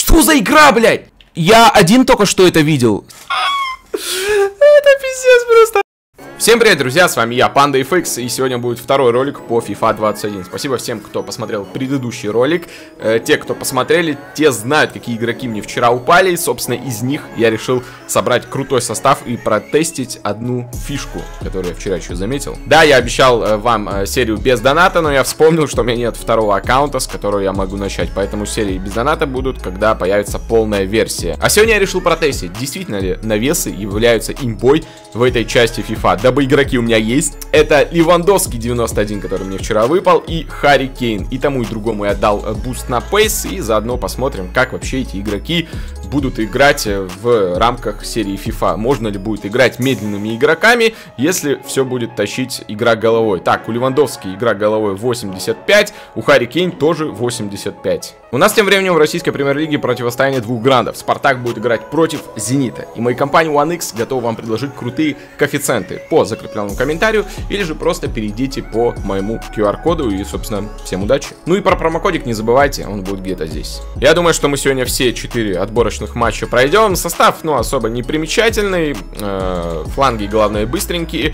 Что за игра, блядь? Я один только что это видел. Это пиздец просто. Всем привет, друзья, с вами я, PandaFX, и сегодня будет второй ролик по FIFA 21. Спасибо всем, кто посмотрел предыдущий ролик. Те, кто посмотрели, те знают, какие игроки мне вчера упали. Собственно, из них я решил собрать крутой состав и протестить одну фишку, которую я вчера еще заметил. Да, я обещал вам серию без доната, но я вспомнил, что у меня нет второго аккаунта, с которого я могу начать. Поэтому серии без доната будут, когда появится полная версия. А сегодня я решил протестить, действительно ли навесы являются имбой в этой части FIFA. Дабы игроки у меня есть. Это Левандовский 91, который мне вчера выпал, и Харри Кейн. И тому и другому я дал буст на пейс, и заодно посмотрим, как вообще эти игроки будут играть в рамках серии FIFA. Можно ли будет играть медленными игроками, если все будет тащить игра головой. Так, у Левандовски игра головой 85, у Харри Кейн тоже 85. У нас тем временем в российской премьер-лиге противостояние двух грандов. Спартак будет играть против Зенита. И моя компания OneX готова вам предложить крутые коэффициенты по закрепленному комментарию, или же просто перейдите по моему QR-коду и, собственно, всем удачи. Ну и про промокодик не забывайте, он будет где-то здесь. Я думаю, что мы сегодня все 4 отборочных матча пройдем. Состав, ну, особо не примечательный. Фланги, главное, быстренькие.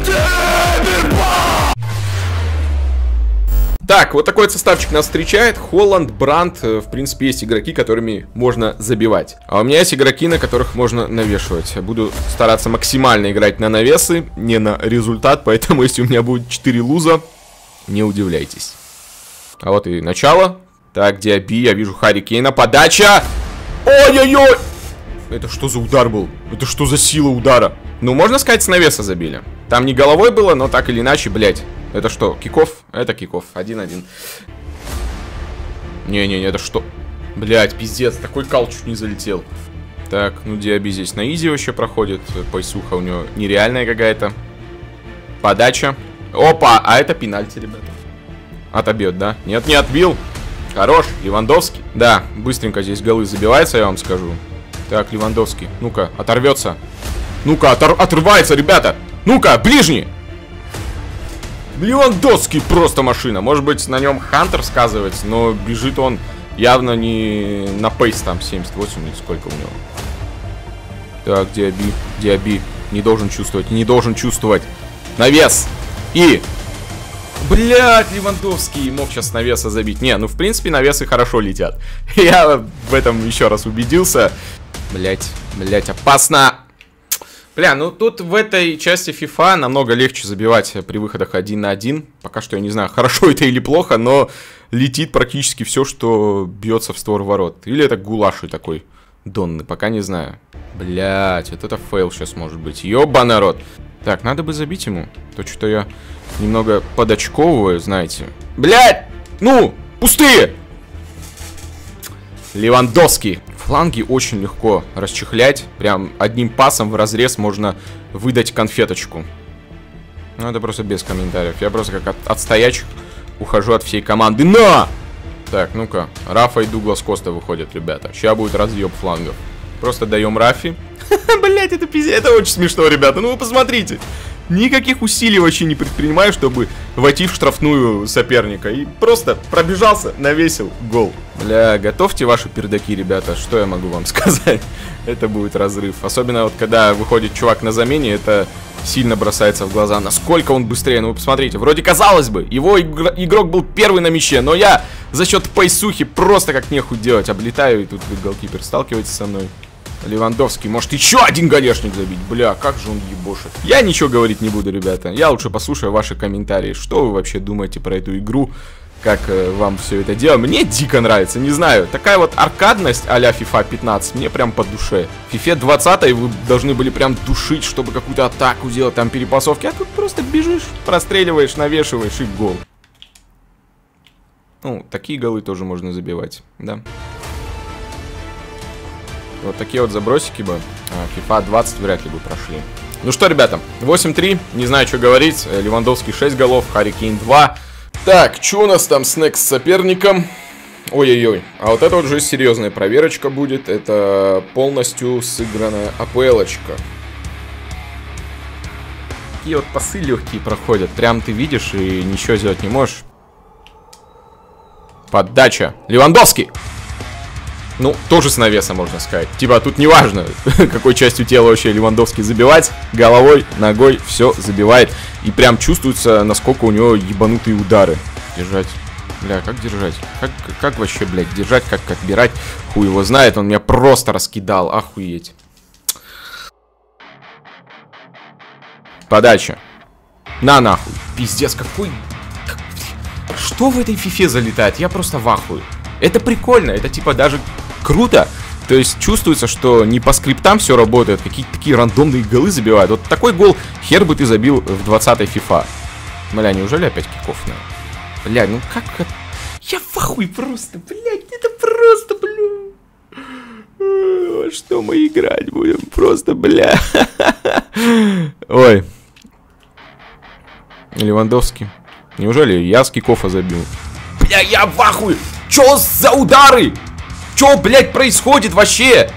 Так, вот такой составчик нас встречает. Холланд, Брандт, в принципе, есть игроки, которыми можно забивать. А у меня есть игроки, на которых можно навешивать. Буду стараться максимально играть на навесы, не на результат, поэтому если у меня будет 4 луза, не удивляйтесь. А вот и начало. Так, Диаби, я вижу Харри Кейна, подача! Ой-ой-ой! Это что за удар был? Это что за сила удара? Ну, можно сказать, с навеса забили. Там не головой было, но так или иначе, блять. Это что, киков? Это киков. 1-1. Не-не-не, это что? Блять, пиздец, такой кал чуть не залетел. Так, ну Диаби здесь на изи вообще проходит. Пайсуха у него нереальная какая-то. Подача. Опа, а это пенальти, ребята. Отобьет, да? Нет, не отбил. Хорош, Левандовский. Да, быстренько здесь голы забиваются, я вам скажу. Так, Левандовский, ну-ка, оторвется. Ну-ка, отрывается, ребята. Ну-ка, ближний. Левандовский просто машина. Может быть, на нем Хантер сказывается, но бежит он явно не на пейс, там 78 или сколько у него. Так, Диаби, Диаби. Не должен чувствовать, не должен чувствовать. Навес. И... Блять, Левандовский мог сейчас навеса забить. Не, ну в принципе навесы хорошо летят. Я в этом еще раз убедился. Блять, опасно. Бля, ну тут в этой части FIFA намного легче забивать при выходах 1 на 1. Пока что я не знаю, хорошо это или плохо, но летит практически все, что бьется в створ ворот. Или это гулаши такой донный, пока не знаю. Блять, вот это фейл сейчас может быть. Ёба народ. Так, надо бы забить ему. То что-то я немного подочковываю, знаете. Блять, ну, пустые! Левандовский. Фланги очень легко расчехлять. Прям одним пасом в разрез можно выдать конфеточку. Ну, это просто без комментариев. Я просто как от стоячих ухожу от всей команды. На! Так, ну-ка. Рафа и Дуглас Коста выходят, ребята. Сейчас будет разъеб флангов. Просто даем Рафи. Блять, это пиздец. Это очень смешно, ребята. Ну, вы посмотрите. Никаких усилий вообще не предпринимаю, чтобы войти в штрафную соперника. И просто пробежался, навесил, гол. Бля, готовьте ваши пердаки, ребята. Что я могу вам сказать? Это будет разрыв. Особенно вот когда выходит чувак на замене, это сильно бросается в глаза. Насколько он быстрее. Ну вы посмотрите, вроде казалось бы, его игрок был первый на мяче, но я за счет пайсухи просто как нехуй делать. Облетаю, и тут голкипер сталкивается со мной. Левандовский может еще один голешник забить. Бля, как же он ебошит. Я ничего говорить не буду, ребята. Я лучше послушаю ваши комментарии. Что вы вообще думаете про эту игру? Как вам все это дело? Мне дико нравится, не знаю. Такая вот аркадность а-ля FIFA 15 мне прям по душе. В FIFA 20 вы должны были прям душить, чтобы какую-то атаку делать, там перепасовки. А тут просто бежишь, простреливаешь, навешиваешь и гол. Ну, такие голы тоже можно забивать, да. Вот такие вот забросики бы FIFA 20 вряд ли бы прошли. Ну что, ребята, 8-3, не знаю, что говорить. Левандовский 6 голов, Харри Кейн 2. Так, что у нас там с next соперником? Ой-ой-ой, а вот это вот уже серьезная проверочка будет. Это полностью сыгранная АПЛ-очка. Такие вот пасы легкие проходят. Прям ты видишь и ничего сделать не можешь. Подача. Левандовский! Ну, тоже с навеса, можно сказать. Типа, тут не важно, какой частью тела вообще Левандовский забивать. Головой, ногой, все забивает. И прям чувствуется, насколько у него ебанутые удары. Держать. Бля, как держать? Как вообще, блядь, держать, как отбирать? Хуй его знает, он меня просто раскидал. Охуеть. Подача. На нахуй. Пиздец, какой... Что в этой фифе залетает? Я просто в ахуе. Это прикольно, это типа даже круто. То есть чувствуется, что не по скриптам все работает, какие-то такие рандомные голы забивают. Вот такой гол хер бы ты забил в 20-й FIFA. Бля, неужели опять киков? Бля, ну как это? Я в ахуе просто, блядь, это просто, бля. Что мы играть будем? Просто, бля. Ой. Левандовский. Неужели я с кикофа забил? Бля, я в ахуе! Чё за удары? Чё, блядь, происходит вообще?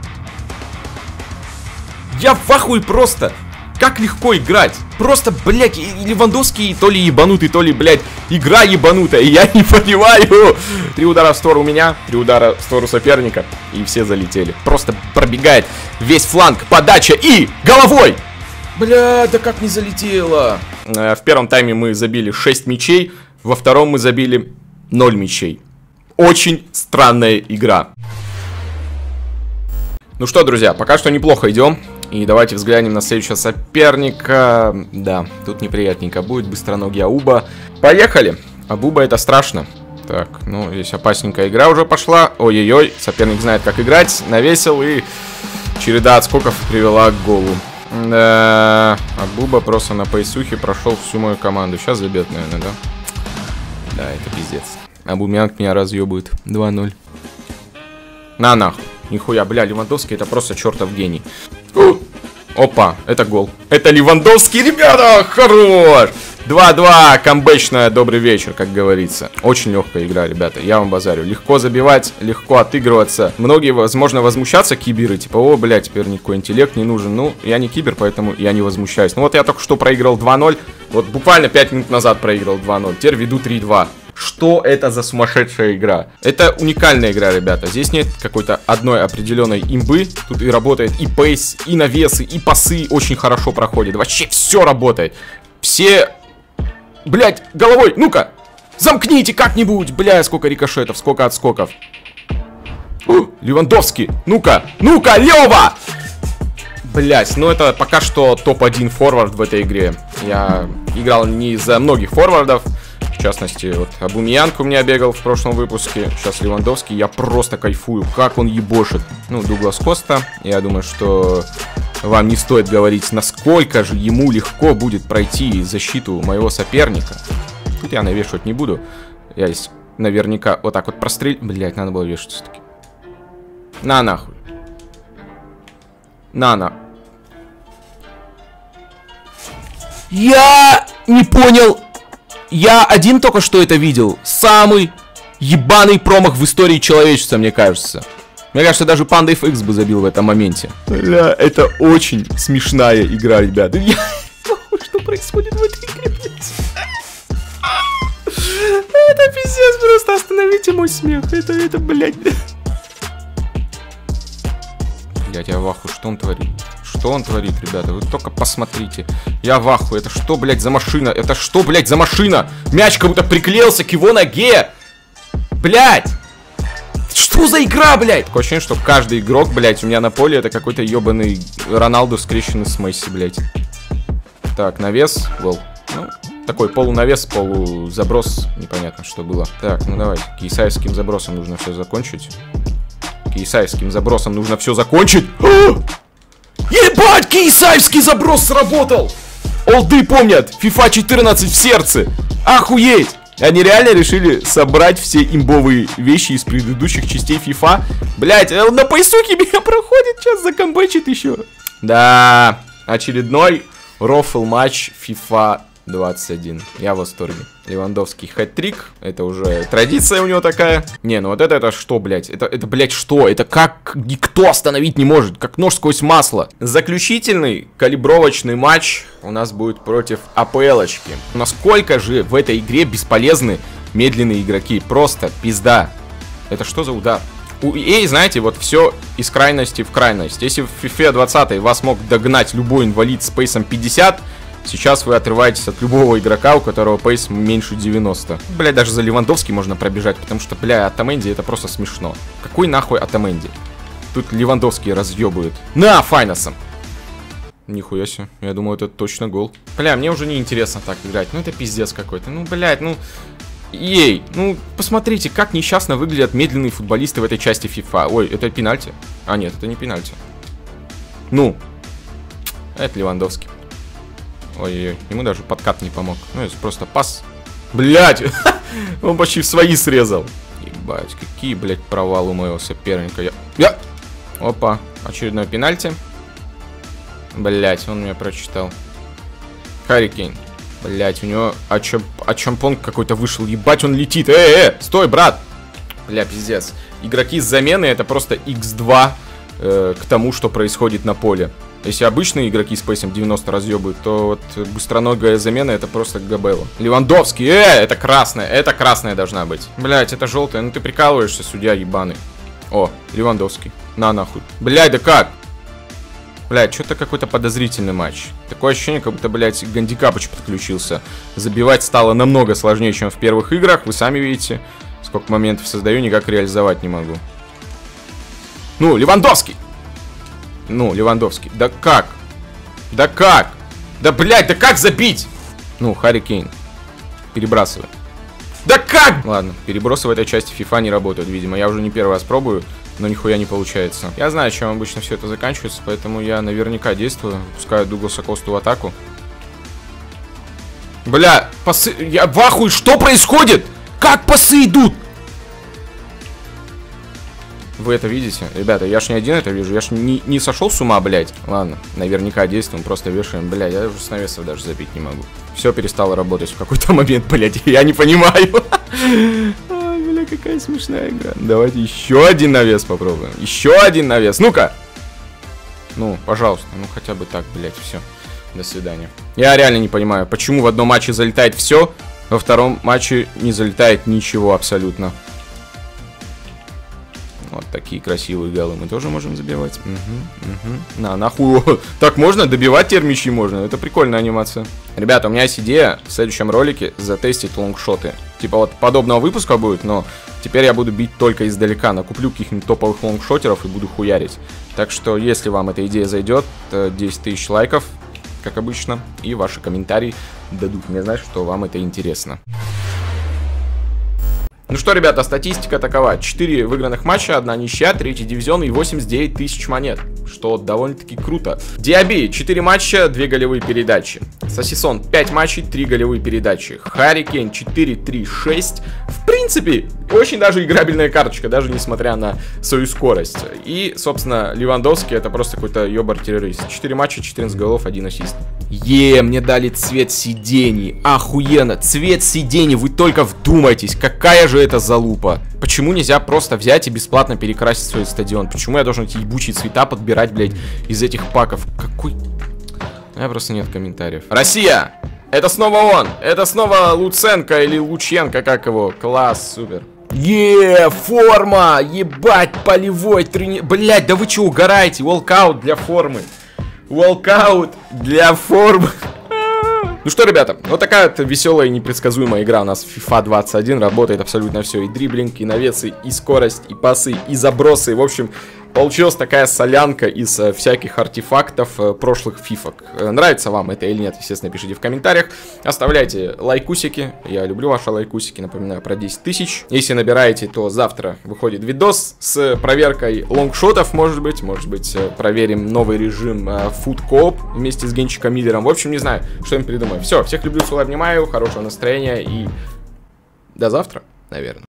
Я в ахуе просто. Как легко играть. Просто, блядь, Левандовский то ли ебанутый, то ли, блядь, игра ебанутая. И я не понимаю. 3 удара в сторону меня, 3 удара в сторону соперника. И все залетели. Просто пробегает весь фланг, подача и головой. Бля, да как не залетело. В первом тайме мы забили 6 мячей. Во втором мы забили 0 мячей. Очень странная игра. Ну что, друзья, пока что неплохо идем. И давайте взглянем на следующего соперника. Да, тут неприятненько будет. Быстроногий Ауба. Поехали. Абуба это страшно. Так, ну здесь опасненькая игра уже пошла. Ой-ой-ой, соперник знает, как играть. Навесил и череда отскоков привела к голу. Да, Абуба просто на поясухе прошел всю мою команду. Сейчас забьет, наверное, да? Да, это пиздец. Абумянг меня разъебывает. 2-0. На нахуй. Нихуя, бля, Левандовский это просто чертов гений. Опа, это гол. Это Левандовский, ребята, хорош! 2-2, камбэчная, добрый вечер, как говорится. Очень легкая игра, ребята, я вам базарю. Легко забивать, легко отыгрываться. Многие, возможно, возмущаться киберы, типа, о, бля, теперь никакой интеллект не нужен. Ну, я не кибер, поэтому я не возмущаюсь. Ну вот я только что проиграл 2-0, вот буквально 5 минут назад проиграл 2-0, теперь веду 3-2. Что это за сумасшедшая игра? Это уникальная игра, ребята. Здесь нет какой-то одной определенной имбы. Тут и работает и пейс, и навесы, и пасы очень хорошо проходят. Вообще все работает. Все... Блять, головой, ну-ка! Замкните как-нибудь! Бля, сколько рикошетов, сколько отскоков. Левандовский! Ну-ка! Ну-ка, Лева! Блять, ну это пока что топ-1 форвард в этой игре. Я играл не за многих форвардов. В частности, вот Абумянг у меня бегал в прошлом выпуске. Сейчас Левандовский, я просто кайфую, как он ебошит. Ну, Дуглас Коста, я думаю, что вам не стоит говорить, насколько же ему легко будет пройти защиту моего соперника. Тут я навешивать не буду. Я здесь наверняка вот так вот прострелю. Блять, надо было вешать все-таки. На нахуй. На. Я не понял. Я один только что это видел. Самый ебаный промах в истории человечества, мне кажется. Мне кажется, даже PandaFX бы забил в этом моменте. Бля, это очень смешная игра, ребята. Что происходит в этой игре? Это пиздец, просто остановите мой смех. Это, блядь. Блядь, я в ахуе, что он творит? Что он творит, ребята? Вы только посмотрите. Я в ахуе. Это что, блядь, за машина? Это что, блядь, за машина? Мяч как будто приклеился к его ноге. Блядь. Что за игра, блядь? Такое ощущение, что каждый игрок, блядь, у меня на поле это какой-то ебаный Роналду скрещенный с Месси, блядь. Так, навес. Гол. Ну, такой полунавес, полузаброс. Непонятно, что было. Так, ну давайте. Кисаевским забросом нужно все закончить. Кисаевским забросом нужно все закончить. Ебать, Кисаевский заброс сработал! Олды помнят, FIFA 14 в сердце. Охуеть! Они реально решили собрать все имбовые вещи из предыдущих частей FIFA. Блять, на поясуке меня проходит, сейчас закомбэчит еще. Да, очередной рофл матч FIFA 21. Я в восторге. Левандовский хэт-трик. Это уже традиция у него такая. Не, ну вот это что, блядь? Это, блядь, что? Это как никто остановить не может. Как нож сквозь масло. Заключительный калибровочный матч у нас будет против АПЛ-очки. Насколько же в этой игре бесполезны медленные игроки? Просто пизда. Это что за удар? У EA, знаете, вот все из крайности в крайность. Если в FIFA 20 вас мог догнать любой инвалид с пейсом 50, сейчас вы отрываетесь от любого игрока, у которого пейс меньше 90. Блядь, даже за Левандовски можно пробежать, потому что, бля, Отamendi это просто смешно. Какой нахуй Отamendi? Тут Левандовский разъебывает. На, Файносом! Нихуя себе, я думаю, это точно гол. Бля, мне уже не интересно так играть, ну это пиздец какой-то. Ну, блядь, ну... Ей, ну, посмотрите, как несчастно выглядят медленные футболисты в этой части FIFA. Ой, это пенальти? А, нет, это не пенальти. Ну, это Левандовский. Ой-ой-ой, ему даже подкат не помог. Ну, это просто пас. Блядь, он почти в свои срезал. Ебать, какие, блядь, провалы у моего соперника. Я... Опа, очередной пенальти. Блядь, он меня прочитал. Харри Кейн. Блять, у него Ачампонг какой-то вышел. Ебать, он летит. Стой, брат. Бля, пиздец. Игроки с замены это просто x2 к тому, что происходит на поле. Если обычные игроки с пейсом 90 разъебывают, то вот быстроногая замена это просто габелла. Левандовский, это красная должна быть. Блять, это желтая, ну ты прикалываешься, судья ебаный. О, Левандовский. На нахуй. Блять, да как? Блядь, что-то какой-то подозрительный матч. Такое ощущение, как будто, блядь, Гандикапыч подключился. Забивать стало намного сложнее, чем в первых играх. Вы сами видите, сколько моментов создаю, никак реализовать не могу. Ну, Левандовский! Ну, Левандовский. Да как? Да как? Да, блядь, да как забить? Ну, Харри Кейн. Перебрасывай. Да как? Ладно, перебросы в этой части FIFA не работают, видимо. Я уже не первый раз пробую. Но нихуя не получается. Я знаю, чем обычно все это заканчивается, поэтому я наверняка действую. Пускаю Дугласа Косту в атаку. Бля, пасы... Я в ахуе, что происходит? Как пасы идут? Вы это видите? Ребята, я ж не один это вижу. Я ж не сошел с ума, блядь. Ладно, наверняка действуем, просто вешаем. Блядь, я уже с навесов даже забить не могу. Все перестало работать в какой-то момент, блядь. Я не понимаю. Бля, какая смешная игра. Давайте еще один навес попробуем. Еще один навес. Ну-ка. Ну, пожалуйста. Ну, хотя бы так, блядь, все. До свидания. Я реально не понимаю, почему в одном матче залетает все, во втором матче не залетает ничего абсолютно. Вот такие красивые голы мы тоже можем забивать. На, нахуй. Так можно? Добивать теперь мячи можно. Это прикольная анимация. Ребята, у меня есть идея в следующем ролике затестить лонгшоты. Типа вот подобного выпуска будет, но теперь я буду бить только издалека. Накуплю каких-нибудь топовых лонгшотеров и буду хуярить. Так что, если вам эта идея зайдет, 10 тысяч лайков, как обычно, и ваши комментарии дадут мне знать, что вам это интересно. Ну что, ребята, статистика такова. 4 выигранных матча, 1 ничья, 3-й дивизион и 89 тысяч монет. Что довольно-таки круто. Диаби, 4 матча, 2 голевые передачи. Сосисон, 5 матчей, 3 голевые передачи. Харри Кейн, 4-3-6. В принципе, очень даже играбельная карточка, даже несмотря на свою скорость. И, собственно, Левандовский это просто какой-то ёбар-террорист. 4 матча, 14 голов, 1 ассист. Мне дали цвет сидений. Охуенно, цвет сидений, вы только вдумайтесь, какая же это залупа. Почему нельзя просто взять и бесплатно перекрасить свой стадион? Почему я должен эти ебучие цвета подбирать, блядь, из этих паков? Какой... У меня просто нет комментариев. Россия! Это снова он! Это снова Луценко или Лученко, как его? Класс, супер. Форма! Ебать, полевой тренер... Блядь, да вы че угораете? Волкаут для формы. Волкаут для формы. Ну что, ребята, вот такая вот веселая и непредсказуемая игра у нас в FIFA 21. Работает абсолютно все. И дриблинг, и навесы, и скорость, и пасы, и забросы. В общем, получилась такая солянка из всяких артефактов прошлых фифок. Нравится вам это или нет, естественно, пишите в комментариях. Оставляйте лайкусики. Я люблю ваши лайкусики. Напоминаю про 10 тысяч. Если набираете, то завтра выходит видос с проверкой лонгшотов, может быть. Может быть, проверим новый режим Food Coop вместе с Генчиком Миллером. В общем, не знаю, что им придумаем. Все, всех люблю, целую, обнимаю. Хорошего настроения и до завтра, наверное.